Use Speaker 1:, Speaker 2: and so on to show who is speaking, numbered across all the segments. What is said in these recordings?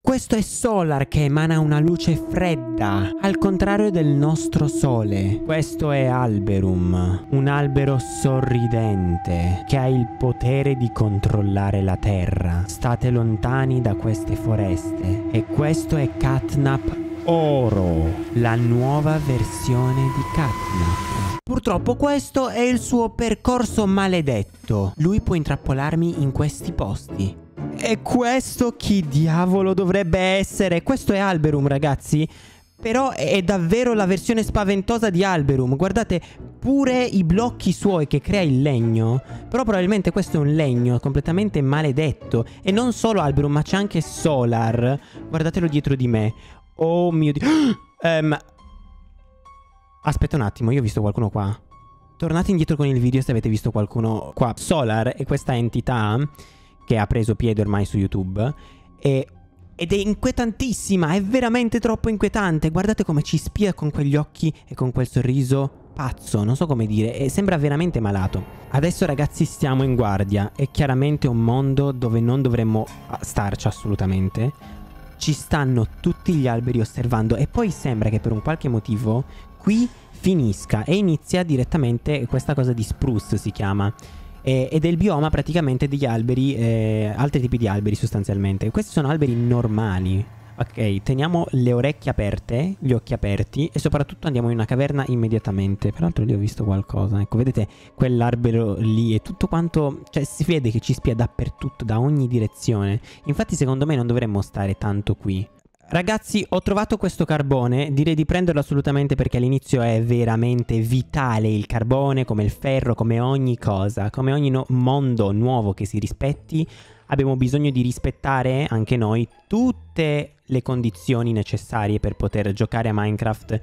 Speaker 1: Questo è Solar che emana una luce fredda, al contrario del nostro sole. Questo è Alberum, un albero sorridente che ha il potere di controllare la terra. State lontani da queste foreste. E questo è Catnap Oro, la nuova versione di Catnap. Purtroppo questo è il suo percorso maledetto. Lui può intrappolarmi in questi posti. E questo chi diavolo dovrebbe essere? Questo è Alberum, ragazzi. Però è davvero la versione spaventosa di Alberum. Guardate, pure i blocchi suoi che crea il legno. Però probabilmente questo è un legno completamente maledetto. E non solo Alberum, ma c'è anche Solar. Guardatelo dietro di me. Oh mio Dio. Aspetta un attimo, io ho visto qualcuno qua. Tornate indietro con il video se avete visto qualcuno qua. Solar è questa entità che ha preso piede ormai su YouTube ed è inquietantissima, è veramente troppo inquietante. Guardate come ci spia con quegli occhi e con quel sorriso pazzo, non so come dire, e sembra veramente malato. Adesso ragazzi stiamo in guardia, è chiaramente un mondo dove non dovremmo starci assolutamente. Ci stanno tutti gli alberi osservando e poi sembra che per un qualche motivo qui finisca e inizia direttamente questa cosa di spruce si chiama. Ed è il bioma praticamente degli alberi, altri tipi di alberi sostanzialmente. Questi sono alberi normali. Ok, teniamo le orecchie aperte, gli occhi aperti e soprattutto andiamo in una caverna immediatamente. Peraltro lì ho visto qualcosa, ecco, vedete quell'albero lì e tutto quanto, cioè si vede che ci spia dappertutto, da ogni direzione. Infatti secondo me non dovremmo stare tanto qui. Ragazzi, ho trovato questo carbone, direi di prenderlo assolutamente perché all'inizio è veramente vitale il carbone, come il ferro, come ogni cosa, come ogni mondo nuovo che si rispetti. Abbiamo bisogno di rispettare anche noi tutte le condizioni necessarie per poter giocare a Minecraft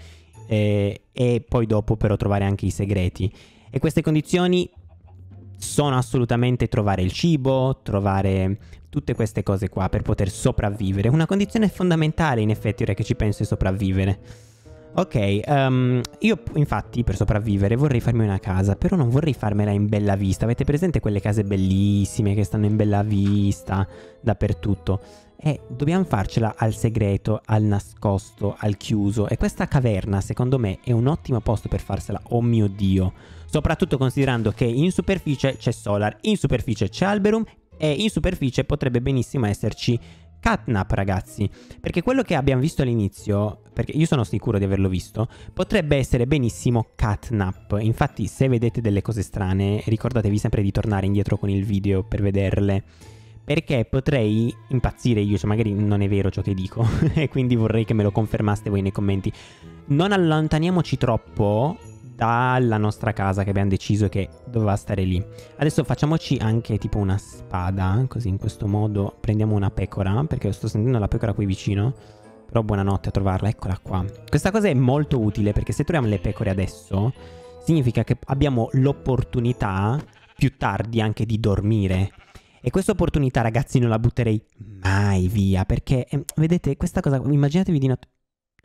Speaker 1: e poi dopo però trovare anche i segreti. E queste condizioni sono assolutamente trovare il cibo, trovare tutte queste cose qua per poter sopravvivere. Una condizione fondamentale in effetti ora che ci penso è sopravvivere. Ok, io infatti per sopravvivere vorrei farmi una casa, però non vorrei farmela in bella vista. Avete presente quelle case bellissime che stanno in bella vista dappertutto? Dobbiamo farcela al segreto, al nascosto, al chiuso. E questa caverna secondo me è un ottimo posto per farsela. Oh mio Dio. Soprattutto considerando che in superficie c'è Solar, in superficie c'è Alberum e in superficie potrebbe benissimo esserci Catnap, ragazzi. Perché quello che abbiamo visto all'inizio, perché io sono sicuro di averlo visto, potrebbe essere benissimo Catnap. Infatti se vedete delle cose strane ricordatevi sempre di tornare indietro con il video per vederle. Perché potrei impazzire io, cioè magari non è vero ciò che dico e quindi vorrei che me lo confermaste voi nei commenti. Non allontaniamoci troppo dalla nostra casa che abbiamo deciso che doveva stare lì. Adesso facciamoci anche tipo una spada, così in questo modo prendiamo una pecora, perché sto sentendo la pecora qui vicino. Però buonanotte a trovarla, eccola qua. Questa cosa è molto utile perché se troviamo le pecore adesso significa che abbiamo l'opportunità più tardi anche di dormire. E questa opportunità ragazzi non la butterei mai via perché vedete questa cosa, immaginatevi di notte.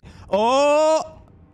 Speaker 1: Oh!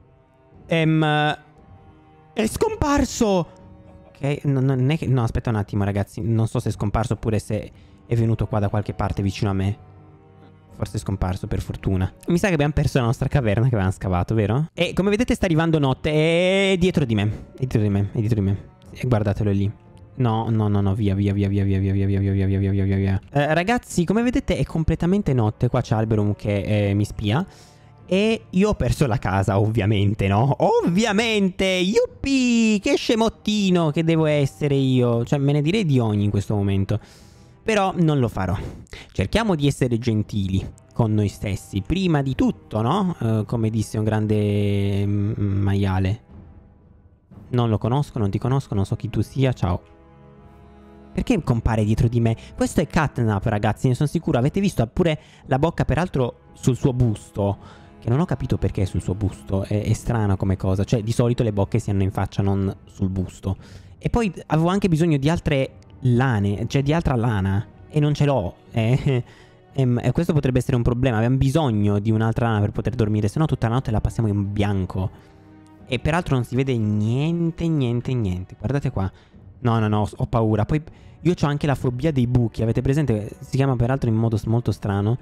Speaker 1: È scomparso! Ok, non è che... No, aspetta un attimo ragazzi. Non so se è scomparso oppure se è venuto qua da qualche parte vicino a me. Forse è scomparso per fortuna. Mi sa che abbiamo perso la nostra caverna che avevamo scavato, vero? E come vedete sta arrivando notte. È dietro di me. È dietro di me. È dietro di me. E guardatelo lì. No, no, no, no, via, via, via, via, via, via, via, via, via, via, via, via, via. Ragazzi, come vedete è completamente notte. Qua c'è Alberum che mi spia. E io ho perso la casa, ovviamente, no? Ovviamente! Yuppie! Che scemottino che devo essere io! Cioè, me ne direi di ogni in questo momento. Però non lo farò. Cerchiamo di essere gentili con noi stessi. Prima di tutto, no? Come disse un grande maiale. Non lo conosco, non ti conosco, non so chi tu sia, ciao. Perché compare dietro di me? Questo è Catnap, ragazzi, ne sono sicuro. Avete visto pure la bocca, peraltro, sul suo busto. Che non ho capito perché è sul suo busto, è strano come cosa, cioè di solito le bocche si hanno in faccia, non sul busto. E poi avevo anche bisogno di altre lane, cioè di altra lana, e non ce l'ho, e questo potrebbe essere un problema, abbiamo bisogno di un'altra lana per poter dormire, se no tutta la notte la passiamo in bianco. E peraltro non si vede niente, niente, niente, guardate qua. No, no, no, ho paura, poi io ho anche la fobia dei buchi, avete presente? Si chiama peraltro in modo molto strano.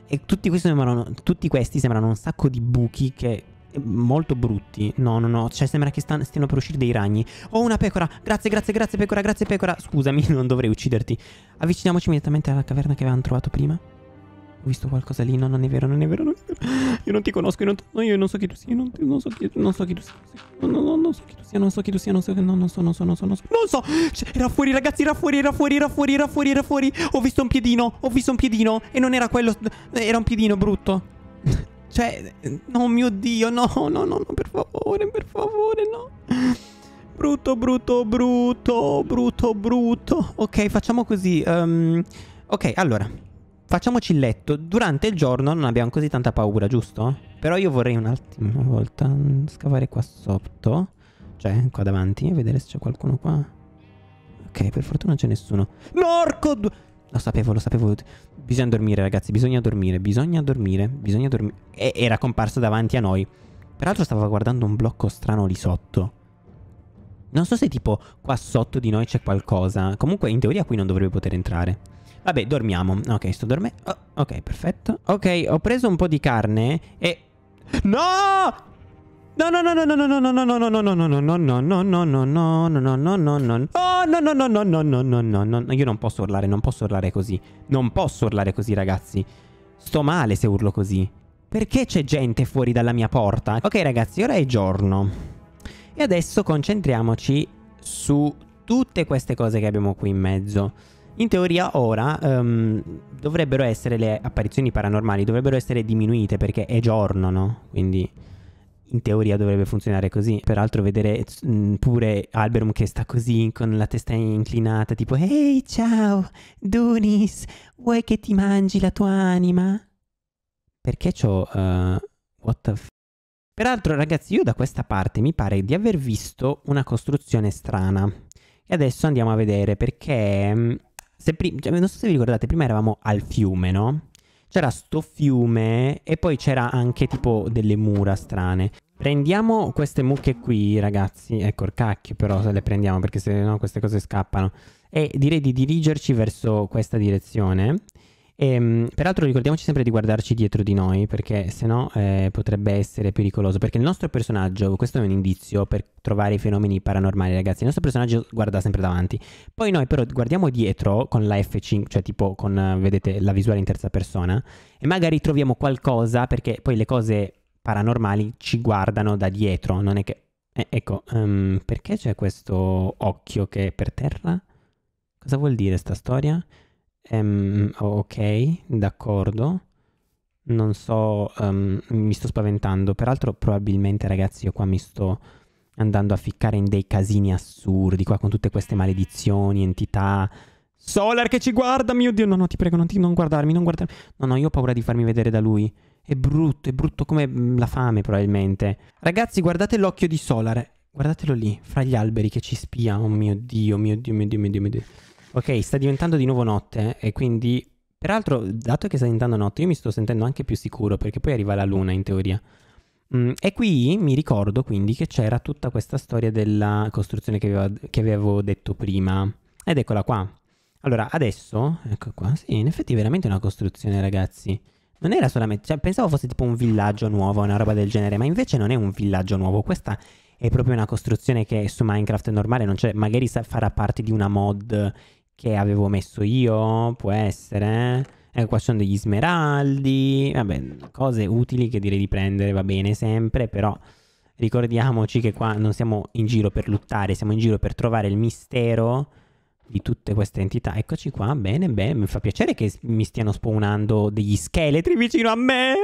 Speaker 1: E tutti questi sembrano un sacco di buchi che... molto brutti. No. Cioè sembra che stiano per uscire dei ragni. Oh, una pecora. Grazie pecora, grazie pecora. Scusami, non dovrei ucciderti. Avviciniamoci immediatamente alla caverna che avevamo trovato prima. Ho visto qualcosa lì. No, non è vero. Io non ti conosco. Io non so chi tu sia. Non so chi tu sia. Non so chi tu sia. Non so chi tu sia. Non so. Era fuori, ragazzi. Era fuori. Ho visto un piedino. E non era quello. Era un piedino brutto. Cioè, no, mio Dio, no, per favore, no. Brutto. Ok, facciamo così. Ok, allora, facciamoci il letto. Durante il giorno non abbiamo così tanta paura, giusto? Però io vorrei un'ultima volta scavare qua sotto. Cioè, qua davanti, e vedere se c'è qualcuno qua. Ok, per fortuna non c'è nessuno. Norco! Lo sapevo. Bisogna dormire, ragazzi. Bisogna dormire. E era comparso davanti a noi. Peraltro stava guardando un blocco strano lì sotto. Non so se tipo qua sotto di noi c'è qualcosa. Comunque in teoria qui non dovrebbe poter entrare. Vabbè, dormiamo. Ok, sto dormendo. Oh, ok, perfetto. Ok, ho preso un po' di carne e... No! No. Io non posso urlare così. Ragazzi. Sto male se urlo così. Perché c'è gente fuori dalla mia porta? Ok, ragazzi, ora è giorno. E adesso concentriamoci su tutte queste cose che abbiamo qui in mezzo. In teoria ora dovrebbero essere le apparizioni paranormali, dovrebbero essere diminuite perché è giorno, no? Quindi in teoria dovrebbe funzionare così. Peraltro vedere pure Alberum che sta così con la testa inclinata tipo ehi ciao Dunis, vuoi che ti mangi la tua anima? Perché c'ho what the f... Peraltro ragazzi io da questa parte mi pare di aver visto una costruzione strana. E adesso andiamo a vedere perché... cioè, non so se vi ricordate, prima eravamo al fiume, no? C'era sto fiume e poi c'era anche tipo delle mura strane. Prendiamo queste mucche qui, ragazzi. Ecco il cacchio però se le prendiamo perché se no queste cose scappano. E direi di dirigerci verso questa direzione. Peraltro ricordiamoci sempre di guardarci dietro di noi perché sennò potrebbe essere pericoloso. Perché il nostro personaggio, questo è un indizio per trovare i fenomeni paranormali, ragazzi. Il nostro personaggio guarda sempre davanti. Poi noi però guardiamo dietro con la F5, cioè tipo con, vedete, la visuale in terza persona. E magari troviamo qualcosa perché poi le cose paranormali ci guardano da dietro. Non è che... ecco, perché c'è questo occhio che è per terra? Cosa vuol dire sta storia? Ok, d'accordo. Non so, mi sto spaventando. Peraltro probabilmente ragazzi io qua mi sto andando a ficcare in dei casini assurdi qua con tutte queste maledizioni, entità. Solar che ci guarda, mio Dio. No, ti prego, non guardarmi. No, io ho paura di farmi vedere da lui. È brutto come la fame probabilmente. Ragazzi guardate l'occhio di Solar. Guardatelo lì, fra gli alberi che ci spia. Oh mio Dio. Ok, sta diventando di nuovo notte e quindi... Peraltro, dato che sta diventando notte, io mi sto sentendo anche più sicuro perché poi arriva la luna in teoria. E qui mi ricordo quindi che c'era tutta questa storia della costruzione che avevo detto prima. Ed eccola qua. Allora, adesso... Ecco qua. Sì, in effetti è veramente una costruzione, ragazzi. Non era solamente... Cioè, pensavo fosse tipo un villaggio nuovo, una roba del genere, ma invece non è un villaggio nuovo. Questa è proprio una costruzione che su Minecraft è normale, non c'è... Magari farà parte di una mod... che avevo messo io, può essere. Ecco qua ci sono degli smeraldi. Vabbè, cose utili che direi di prendere, va bene sempre. Però ricordiamoci che qua non siamo in giro per lottare, siamo in giro per trovare il mistero di tutte queste entità. Eccoci qua, bene, mi fa piacere che mi stiano spawnando degli scheletri vicino a me.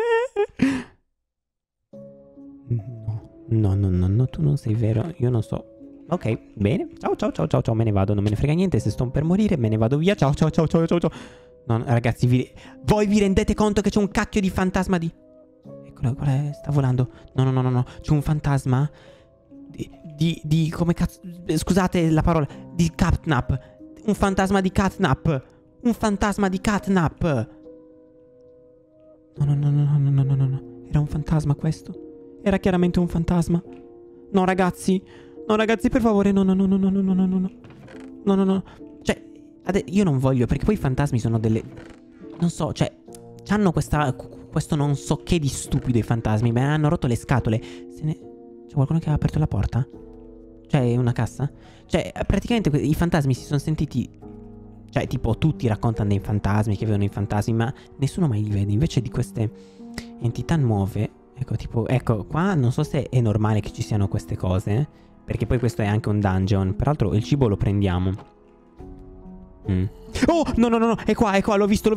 Speaker 1: No, tu non sei vero, io non so. Ok, bene. Ciao, me ne vado. Non me ne frega niente. Se sto per morire, me ne vado via. Ciao. No, ragazzi, voi vi rendete conto che c'è un cacchio di fantasma di... Eccolo, sta volando. No. C'è un fantasma di come cazzo... Scusate la parola. Di catnap. Un fantasma di catnap. No. Era un fantasma questo. Era chiaramente un fantasma. No, ragazzi, per favore, no. Cioè, io non voglio, perché poi i fantasmi sono delle... Non so, cioè C'hanno questo non so che di stupido i fantasmi. Me ne hanno rotto le scatole. C'è qualcuno che ha aperto la porta? Cioè, una cassa? Cioè, praticamente i fantasmi si sono sentiti... Cioè, tipo, tutti raccontano dei fantasmi, che vedono i fantasmi, ma nessuno mai li vede. Invece di queste entità nuove... Ecco, tipo... Ecco, qua non so se è normale che ci siano queste cose, perché poi questo è anche un dungeon. Peraltro il cibo lo prendiamo. Oh, no, è qua, l'ho visto.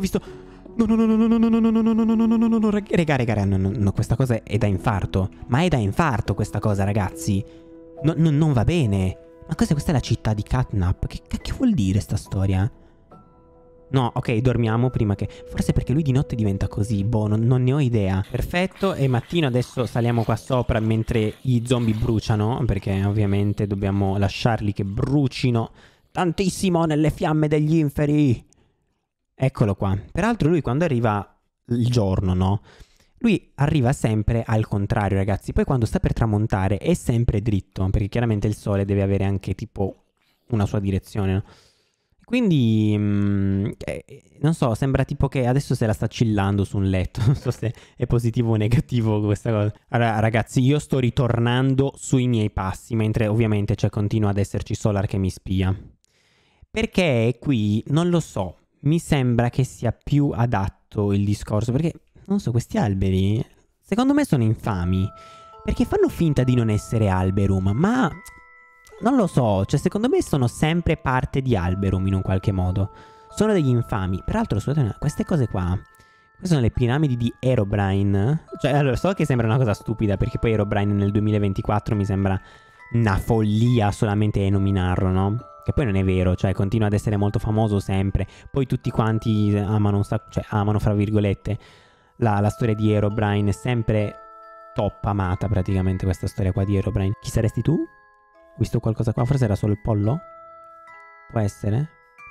Speaker 1: No, raga, no, questa cosa è da infarto. Ma è da infarto questa cosa, ragazzi. Non va bene. Ma questa è la città di Catnap. Che cacchio vuol dire sta storia? No, ok, dormiamo prima che... Forse perché lui di notte diventa così. Boh, non ne ho idea. Perfetto, e mattino adesso saliamo qua sopra mentre i zombie bruciano, perché ovviamente dobbiamo lasciarli che brucino tantissimo nelle fiamme degli inferi. Eccolo qua. Peraltro lui quando arriva il giorno, no? Lui arriva sempre al contrario, ragazzi. Poi quando sta per tramontare è sempre dritto, perché chiaramente il sole deve avere anche tipo una sua direzione, no? Quindi, non so, sembra tipo che adesso se la sta chillando su un letto. Non so se è positivo o negativo questa cosa. Allora, ragazzi, io sto ritornando sui miei passi, mentre ovviamente continua ad esserci Solar che mi spia. Perché qui, non lo so, mi sembra che sia più adatto il discorso, perché, non so, questi alberi, secondo me sono infami. Perché fanno finta di non essere Alberum, ma... Non lo so, cioè secondo me sono sempre parte di Alberum in un qualche modo. Sono degli infami. Peraltro, scusate, queste cose qua, queste sono le piramidi di Herobrine. Cioè, allora, so che sembra una cosa stupida, perché poi Herobrine nel 2024 mi sembra una follia solamente nominarlo, no? Che poi non è vero, cioè continua ad essere molto famoso sempre. Poi tutti quanti amano un sacco, cioè amano fra virgolette la storia di Herobrine. È sempre top amata praticamente questa storia qua di Herobrine. Chi saresti tu? Ho visto qualcosa qua, forse era solo il pollo? Può essere?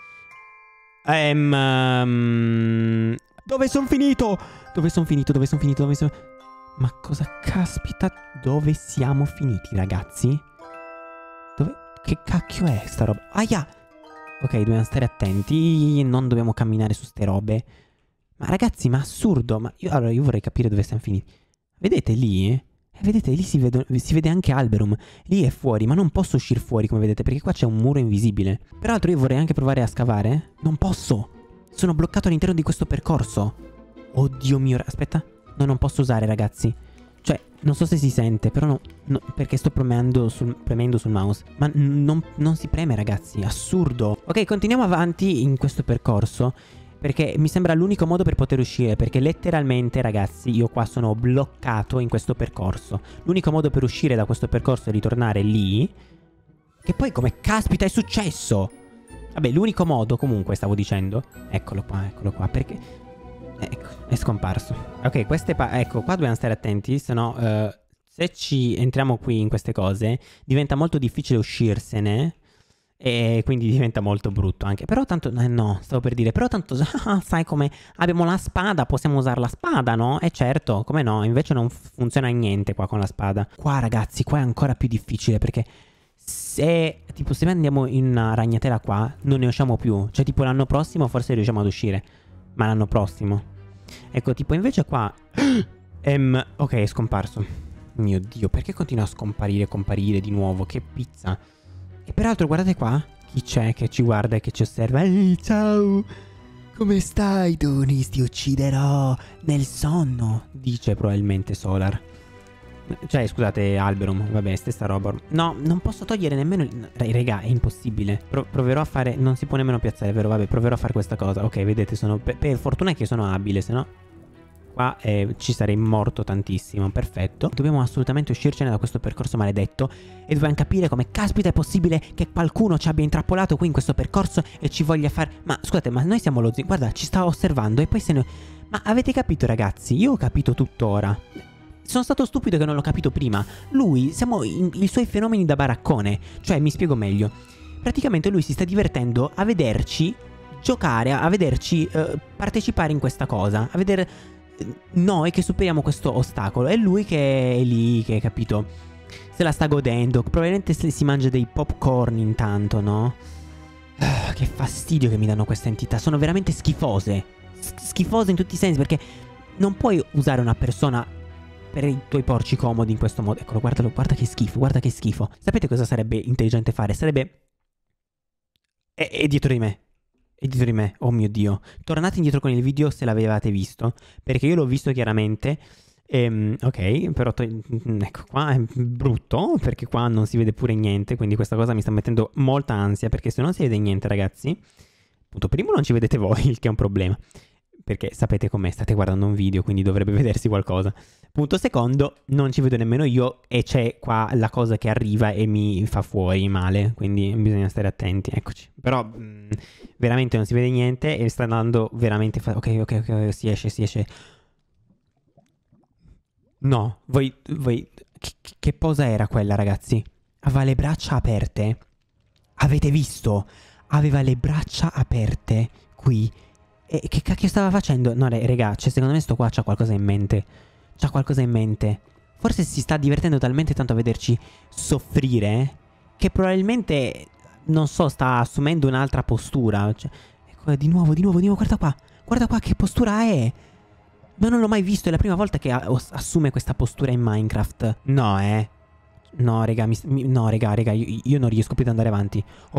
Speaker 1: Dove sono finito? Ma cosa caspita? Dove siamo finiti, ragazzi? Che cacchio è sta roba? Aia! Ok, dobbiamo stare attenti. Non dobbiamo camminare su ste robe. Ma ragazzi, ma assurdo. Ma io vorrei capire dove siamo finiti. Vedete lì? Vedete, lì si vede anche Alberum. Lì è fuori, ma non posso uscire fuori, come vedete, perché qua c'è un muro invisibile. Peraltro io vorrei anche provare a scavare. Non posso. Sono bloccato all'interno di questo percorso. Oddio mio, aspetta. No, non posso usare, ragazzi. Cioè, non so se si sente, però no, perché sto premendo sul mouse. Ma non si preme, ragazzi. Assurdo. Ok, continuiamo avanti in questo percorso, perché mi sembra l'unico modo per poter uscire. Perché letteralmente, ragazzi, io qua sono bloccato in questo percorso. L'unico modo per uscire da questo percorso è ritornare lì. Che poi come caspita è successo? Vabbè, l'unico modo, comunque, stavo dicendo. Eccolo qua, perché... Ecco, è scomparso. Ok, ecco, qua dobbiamo stare attenti, se no se ci entriamo qui in queste cose diventa molto difficile uscirsene. E quindi diventa molto brutto anche. Però tanto, no, stavo per dire, però tanto, sai come abbiamo la spada, possiamo usare la spada, no? E certo, come no, invece non funziona niente qua con la spada. Qua, ragazzi, qua è ancora più difficile, perché se andiamo in una ragnatela qua, non ne usciamo più. Cioè, tipo l'anno prossimo forse riusciamo ad uscire, ma l'anno prossimo. Ecco, tipo invece qua... ok, è scomparso. Mio Dio, perché continua a comparire di nuovo? Che pizza. E peraltro guardate qua, chi c'è che ci guarda e che ci osserva. Ehi, ciao, come stai, Tunis? Ti ucciderò nel sonno, dice probabilmente Solar. Cioè, scusate, Alberum, vabbè, stessa roba. No, non posso togliere nemmeno... Raga, è impossibile. Proverò a fare... Non si può nemmeno piazzare, vero? Vabbè, proverò a fare questa cosa. Ok, vedete, sono... Per fortuna che sono abile, se no... Qua ci sarei morto tantissimo. Perfetto. Dobbiamo assolutamente uscircene da questo percorso maledetto. E dobbiamo capire come caspita è possibile che qualcuno ci abbia intrappolato qui in questo percorso e ci voglia fare... Ma scusate, ma noi siamo lo zio... Guarda, ci stava osservando e poi se ne... Ma avete capito, ragazzi? Io ho capito tutto ora. Sono stato stupido che non l'ho capito prima. Lui, siamo i suoi fenomeni da baraccone. Cioè, mi spiego meglio. Praticamente lui si sta divertendo a vederci giocare, a vederci partecipare in questa cosa. A vedere noi che superiamo questo ostacolo. E lui che è lì, che, capito, se la sta godendo. Probabilmente si mangia dei popcorn intanto, no? Che fastidio che mi danno queste entità. Sono veramente schifose. schifoso in tutti i sensi, perché non puoi usare una persona per i tuoi porci comodi in questo modo. Eccolo, guardalo, guarda che schifo, guarda che schifo. Sapete cosa sarebbe intelligente fare? Sarebbe... È dietro di me. È dietro di me, oh mio Dio. Tornate indietro con il video se l'avevate visto, perché io l'ho visto chiaramente. Ok, però ecco qua è brutto, perché qua non si vede pure niente, quindi questa cosa mi sta mettendo molta ansia, perché se non si vede niente, ragazzi, punto primo non ci vedete voi, il che è un problema, perché sapete com'è, state guardando un video, quindi dovrebbe vedersi qualcosa. Punto secondo, non ci vedo nemmeno io e c'è qua la cosa che arriva e mi fa fuori male, quindi bisogna stare attenti, eccoci. Però veramente non si vede niente e sta andando veramente... ok, si esce. No, voi... Che posa era quella, ragazzi? Aveva le braccia aperte. Avete visto? Aveva le braccia aperte qui. E che cacchio stava facendo? No, raga, cioè, secondo me sto qua c'ha qualcosa in mente. C'ha qualcosa in mente. Forse si sta divertendo talmente tanto a vederci soffrire che probabilmente, non so, sta assumendo un'altra postura. Cioè, ecco, di nuovo, guarda qua. Guarda qua che postura è. Ma non l'ho mai visto, è la prima volta che assume questa postura in Minecraft. No, No, raga, no, raga, io non riesco più ad andare avanti. Ho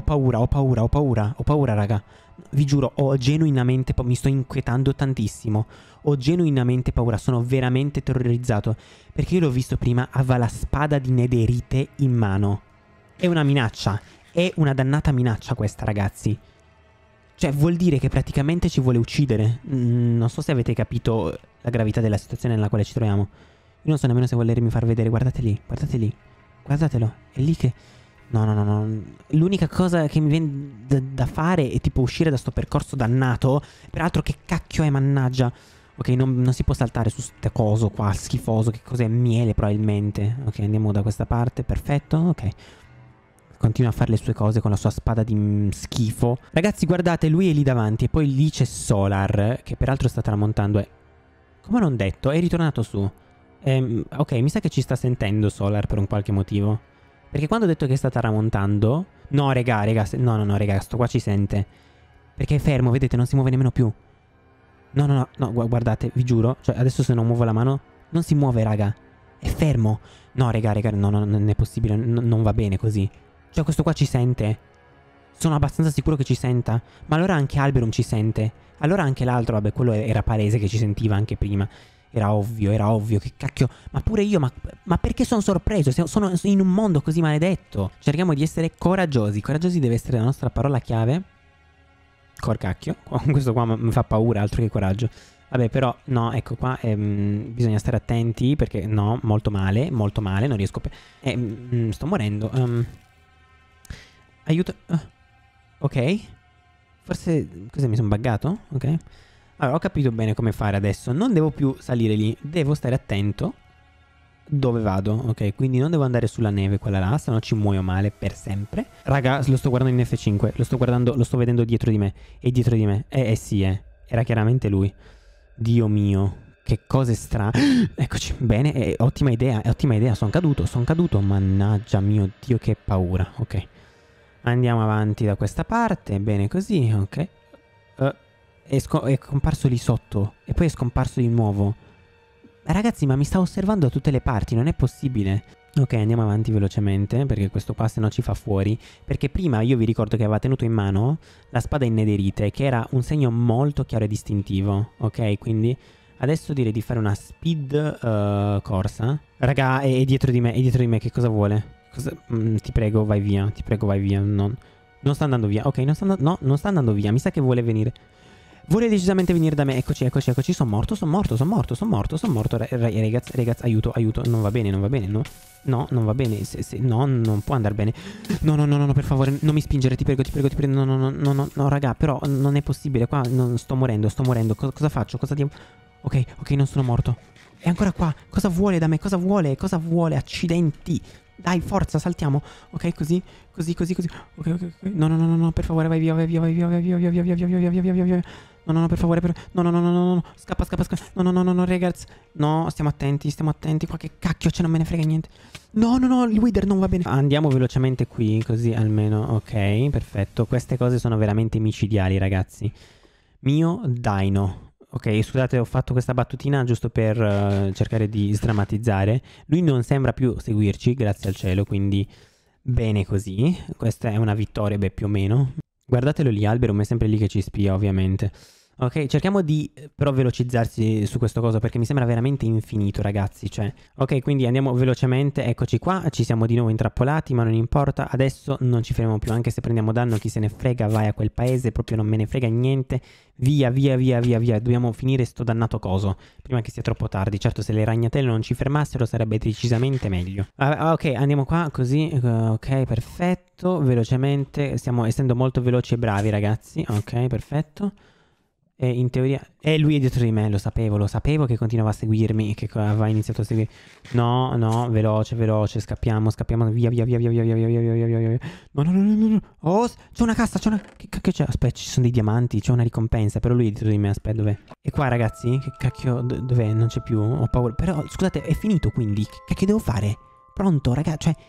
Speaker 1: paura, raga. Vi giuro, ho genuinamente mi sto inquietando tantissimo. Ho genuinamente paura, sono veramente terrorizzato. Perché io l'ho visto prima, aveva la spada di Nederite in mano. È una minaccia, è una dannata minaccia questa, ragazzi. Cioè, vuol dire che praticamente ci vuole uccidere. Non so se avete capito la gravità della situazione nella quale ci troviamo. Io non so nemmeno se volermi far vedere. Guardate lì. Guardatelo. È lì che... No. L'unica cosa che mi viene da fare è tipo uscire da sto percorso dannato. Peraltro che cacchio è, mannaggia. Ok, non si può saltare su ste coso qua, schifoso. Che cos'è? Miele probabilmente. Ok, andiamo da questa parte. Perfetto, ok. Continua a fare le sue cose con la sua spada di schifo. Ragazzi, guardate, lui è lì davanti. E poi lì c'è Solar, che peraltro sta tramontando. Come non detto, è ritornato su. Ok, mi sa che ci sta sentendo Solar per un qualche motivo. Perché quando ho detto che sta tramontando... No, raga, no, raga, sto qua ci sente. Perché è fermo, vedete, non si muove nemmeno più. No, guardate, vi giuro. Cioè, adesso se non muovo la mano... Non si muove, raga. È fermo. No, raga, no, non è possibile. Non va bene così. Cioè, questo qua ci sente. Sono abbastanza sicuro che ci senta. Ma allora anche Alberum ci sente. Allora anche l'altro, vabbè, quello era palese che ci sentiva anche prima. Era ovvio, che cacchio. Ma pure io, ma perché sono sorpreso? Sono in un mondo così maledetto. Cerchiamo di essere coraggiosi. Coraggiosi deve essere la nostra parola chiave. Corcacchio. Questo qua mi fa paura, altro che coraggio. Vabbè, però, no, ecco qua, bisogna stare attenti perché, no, molto male, non riesco sto morendo. Aiuto. Ok. Forse, cos'è, mi sono buggato? Ok. Allora, ho capito bene come fare adesso. Non devo più salire lì, devo stare attento dove vado, ok? Quindi non devo andare sulla neve quella là, se no ci muoio male per sempre. Raga, lo sto guardando in F5, lo sto vedendo dietro di me. È dietro di me. Sì, era chiaramente lui. Dio mio, che cose strane. Eccoci, bene, ottima idea, sono caduto. Mannaggia mio Dio, che paura, ok. Andiamo avanti da questa parte, bene così, ok. È comparso lì sotto e poi è scomparso di nuovo. Ragazzi, ma mi sta osservando da tutte le parti, non è possibile. Ok, andiamo avanti velocemente perché questo qua se no ci fa fuori. Perché prima io vi ricordo che aveva tenuto in mano la spada in Nederite, che era un segno molto chiaro e distintivo. Ok, quindi adesso direi di fare una speed corsa. Raga, è dietro di me, che cosa vuole? Ti prego, vai via, non sta andando via. Ok, non sta andando via, mi sa che vuole venire. Vuole decisamente venire da me. Eccoci. Sono morto. Ragazzi, aiuto. Non va bene. No, non va bene. No, non può andare bene. No, per favore, non mi spingere, ti prego. No, raga, però non è possibile. Qua non sto morendo. Cosa faccio? Ok, non sono morto. È ancora qua. Cosa vuole da me? Cosa vuole? Accidenti. Dai, forza, saltiamo. Ok, così. Ok. No, per favore, vai via. No, per favore, no. Scappa. No, ragazzi. No, stiamo attenti. Qua che cacchio c'è, non me ne frega niente. No, il Wither non va bene. Andiamo velocemente qui, così almeno. Ok, perfetto. Queste cose sono veramente micidiali, ragazzi. Mio Dino. Ok, scusate, ho fatto questa battutina giusto per cercare di sdrammatizzare. Lui non sembra più seguirci, grazie al cielo, quindi bene così. Questa è una vittoria, beh, più o meno. Guardatelo lì, Alberum è sempre lì che ci spia, ovviamente. Ok, cerchiamo di però velocizzarsi su questo coso perché mi sembra veramente infinito, ragazzi. Cioè, ok, quindi andiamo velocemente. Eccoci qua, ci siamo di nuovo intrappolati, ma non importa. Adesso non ci fermiamo più, anche se prendiamo danno, chi se ne frega, vai a quel paese, proprio non me ne frega niente. Via, via, via, via, via. Dobbiamo finire sto dannato coso prima che sia troppo tardi. Certo, se le ragnatele non ci fermassero sarebbe decisamente meglio. Ok, andiamo qua, così. Ok, perfetto. Velocemente, stiamo essendo molto veloci e bravi, ragazzi. Ok, perfetto. E in teoria... lui è dietro di me, lo sapevo che continuava a seguirmi, che aveva iniziato a seguire. No, no, veloce, veloce, scappiamo, via, via, via, via, via, via, via, via, via, via, via. No, no, no, no, no, no. Oh, c'è una cassa, c'è una... Che cacchio c'è? Aspetta, ci sono dei diamanti, c'è una ricompensa, però lui è dietro di me, aspetta, dov'è? E qua, ragazzi, che cacchio... Dov'è? Non c'è più, ho paura. Però, scusate, è finito, quindi, che cacchio devo fare? Pronto, ragazzi, cioè...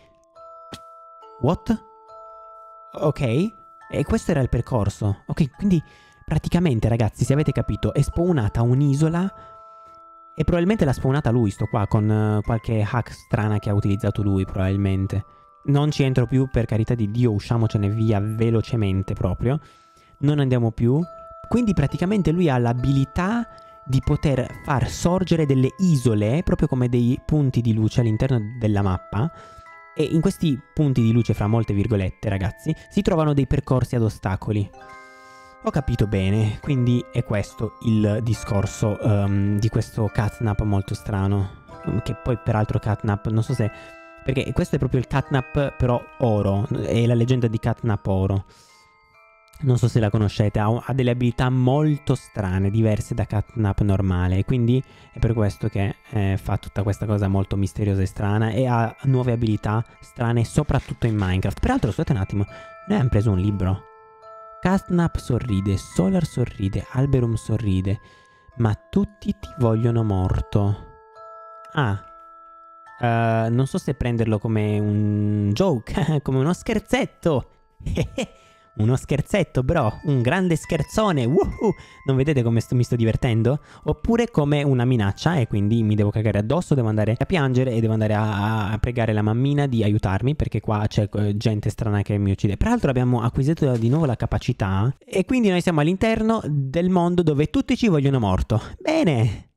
Speaker 1: What? Ok, e questo era il percorso. Ok, quindi... Praticamente, ragazzi, se avete capito, è spawnata un'isola e probabilmente l'ha spawnata lui, sto qua, con qualche hack strana che ha utilizzato lui, probabilmente. Non ci entro più, per carità di Dio, usciamocene via velocemente proprio. Non andiamo più. Quindi praticamente lui ha l'abilità di poter far sorgere delle isole, proprio come dei punti di luce all'interno della mappa. E in questi punti di luce, fra molte virgolette, ragazzi, si trovano dei percorsi ad ostacoli. Ho capito bene, quindi è questo il discorso di questo catnap molto strano. Che poi peraltro catnap, non so se... Perché questo è proprio il catnap però oro, è la leggenda di catnap oro. Non so se la conoscete, ha delle abilità molto strane, diverse da catnap normale. Quindi è per questo che fa tutta questa cosa molto misteriosa e strana. E ha nuove abilità strane soprattutto in Minecraft. Peraltro, scusate un attimo, noi abbiamo preso un libro. Catnap sorride, Solar sorride, Alberum sorride, ma tutti ti vogliono morto. Non so se prenderlo come un joke, come uno scherzetto. Uno scherzetto, bro, un grande scherzone. Non vedete come mi sto divertendo? Oppure come una minaccia e quindi mi devo cagare addosso, devo andare a piangere e devo andare a pregare la mammina di aiutarmi perché qua c'è gente strana che mi uccide. Peraltro abbiamo acquisito di nuovo la capacità e quindi noi siamo all'interno del mondo dove tutti ci vogliono morto. Bene!